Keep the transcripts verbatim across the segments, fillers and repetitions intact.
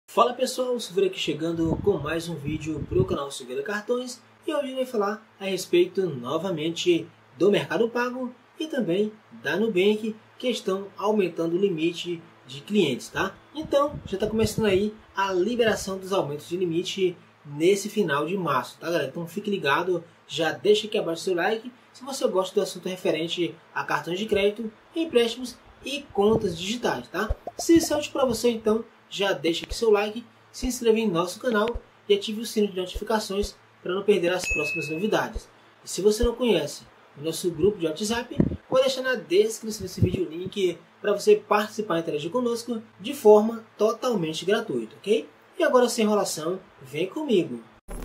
Fala pessoal, o Silveira aqui chegando com mais um vídeo para o canal Silveira Cartões e hoje eu vou falar a respeito novamente do Mercado Pago e também da Nubank, que estão aumentando o limite de clientes, tá? Então já está começando aí a liberação dos aumentos de limite nesse final de março, tá galera? Então fique ligado, já deixa aqui abaixo seu like se você gosta do assunto referente a cartões de crédito, empréstimos e contas digitais, tá? Se isso é útil para você, então já deixa aqui seu like, se inscreva em nosso canal e ative o sino de notificações para não perder as próximas novidades. E se você não conhece o nosso grupo de WhatsApp, vou deixar na descrição desse vídeo o link para você participar e interagir conosco de forma totalmente gratuita, ok? E agora sem enrolação, vem comigo!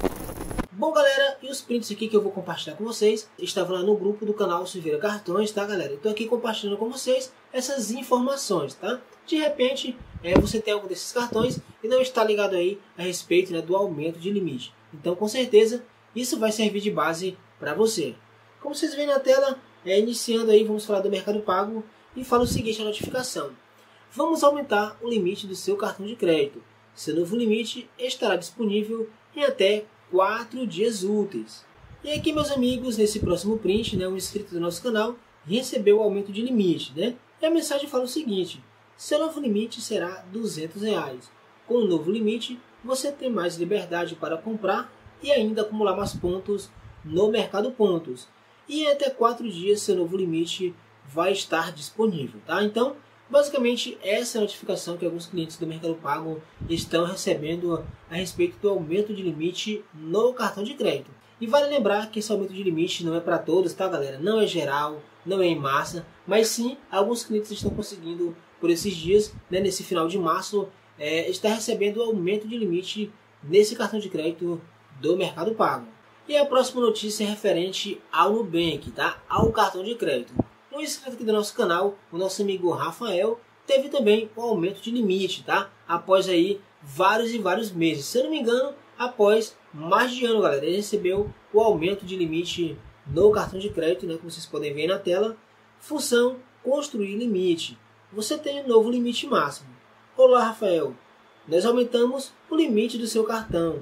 Bom galera, e os prints aqui que eu vou compartilhar com vocês estavam lá no grupo do canal Silveira Cartões, tá galera? Eu tô aqui compartilhando com vocês essas informações, tá? De repente, é, você tem algum desses cartões e não está ligado aí a respeito, né, do aumento de limite. Então, com certeza, isso vai servir de base para você. Como vocês veem na tela, é, iniciando aí, vamos falar do Mercado Pago e fala o seguinte a notificação. Vamos aumentar o limite do seu cartão de crédito. Seu novo limite estará disponível em até quatro dias úteis. E aqui, meus amigos, nesse próximo print, né, um inscrito do nosso canal recebeu o aumento de limite, né? E a mensagem fala o seguinte: seu novo limite será duzentos reais. Com o novo limite, você tem mais liberdade para comprar e ainda acumular mais pontos no Mercado Pontos. E em até quatro dias, seu novo limite vai estar disponível, tá? Então, basicamente, essa é a notificação que alguns clientes do Mercado Pago estão recebendo a respeito do aumento de limite no cartão de crédito. E vale lembrar que esse aumento de limite não é para todos, tá galera? Não é geral, não é em massa, mas sim, alguns clientes estão conseguindo, por esses dias, né, nesse final de março, é, está recebendo o aumento de limite nesse cartão de crédito do Mercado Pago. E a próxima notícia é referente ao Nubank, tá? Ao cartão de crédito. Um inscrito aqui do nosso canal, o nosso amigo Rafael, teve também um aumento de limite, tá? Após aí vários e vários meses. Se eu não me engano, após mais de ano, galera, ele recebeu o aumento de limite no cartão de crédito, né? Como vocês podem ver na tela. Função: construir limite. Você tem um novo limite máximo. Olá, Rafael. Nós aumentamos o limite do seu cartão.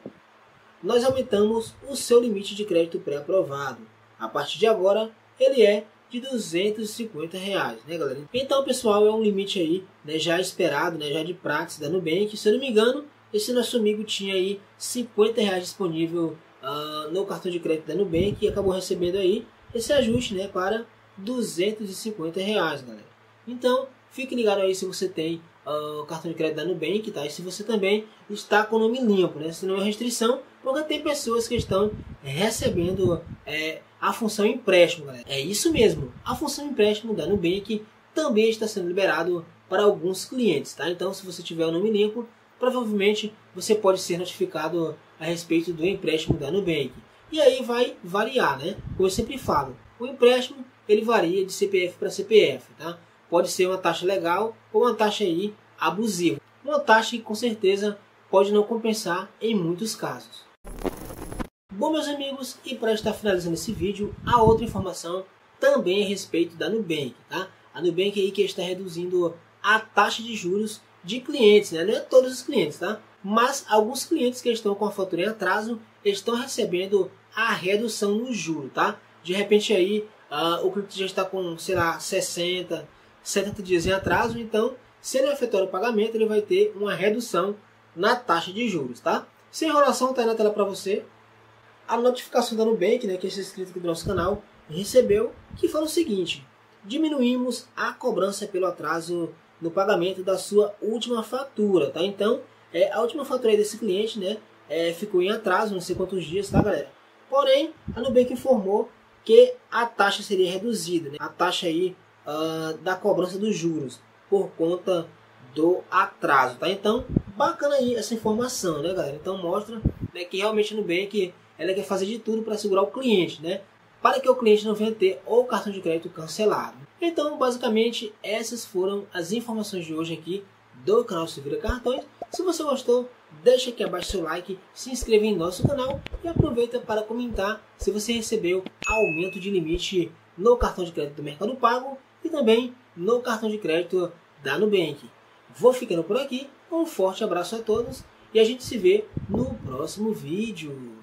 Nós aumentamos o seu limite de crédito pré-aprovado. A partir de agora, ele é de duzentos e cinquenta reais, né, galera? Então, pessoal, é um limite aí, né, já esperado, né, já de prática da Nubank. Se eu não me engano, esse nosso amigo tinha aí cinquenta reais disponível uh, no cartão de crédito da Nubank e acabou recebendo aí esse ajuste, né, para duzentos e cinquenta reais, galera. Então, fique ligado aí se você tem uh, o cartão de crédito da Nubank, tá? E se você também está com o nome limpo, né? Se não é restrição, porque tem pessoas que estão recebendo é, a função empréstimo, galera. É isso mesmo, a função empréstimo da Nubank também está sendo liberado para alguns clientes, tá? Então, se você tiver o nome limpo, provavelmente você pode ser notificado a respeito do empréstimo da Nubank. E aí vai variar, né? Como eu sempre falo, o empréstimo ele varia de C P F para C P F, tá? Pode ser uma taxa legal ou uma taxa aí abusiva. Uma taxa que com certeza pode não compensar em muitos casos. Bom, meus amigos, e para estar finalizando esse vídeo, a outra informação também a respeito da Nubank, tá? A Nubank aí que está reduzindo a taxa de juros de clientes, né? Não é todos os clientes, tá? Mas alguns clientes que estão com a fatura em atraso estão recebendo a redução no juro, tá? De repente aí uh, o cliente já está com, sei lá, sessenta, setenta dias em atraso, então se ele efetuar o pagamento, ele vai ter uma redução na taxa de juros, tá? Sem enrolação, está aí na tela para você a notificação da Nubank, né, que é esse inscrito aqui do nosso canal recebeu, que fala o seguinte: diminuímos a cobrança pelo atraso no pagamento da sua última fatura, tá? Então, é, a última fatura aí desse cliente, né, é, ficou em atraso, não sei quantos dias, tá, galera? Porém, a Nubank informou que a taxa seria reduzida, né? A taxa aí uh, da cobrança dos juros por conta do atraso, tá? Então, bacana aí essa informação, né, galera? Então mostra, né, que realmente a Nubank ela quer fazer de tudo para segurar o cliente, né? Para que o cliente não venha ter o cartão de crédito cancelado. Então, basicamente, essas foram as informações de hoje aqui do canal Silveira Cartões. Se você gostou, deixa aqui abaixo seu like, se inscreva em nosso canal e aproveita para comentar se você recebeu aumento de limite no cartão de crédito do Mercado Pago e também no cartão de crédito da Nubank. Vou ficando por aqui. Um forte abraço a todos e a gente se vê no próximo vídeo.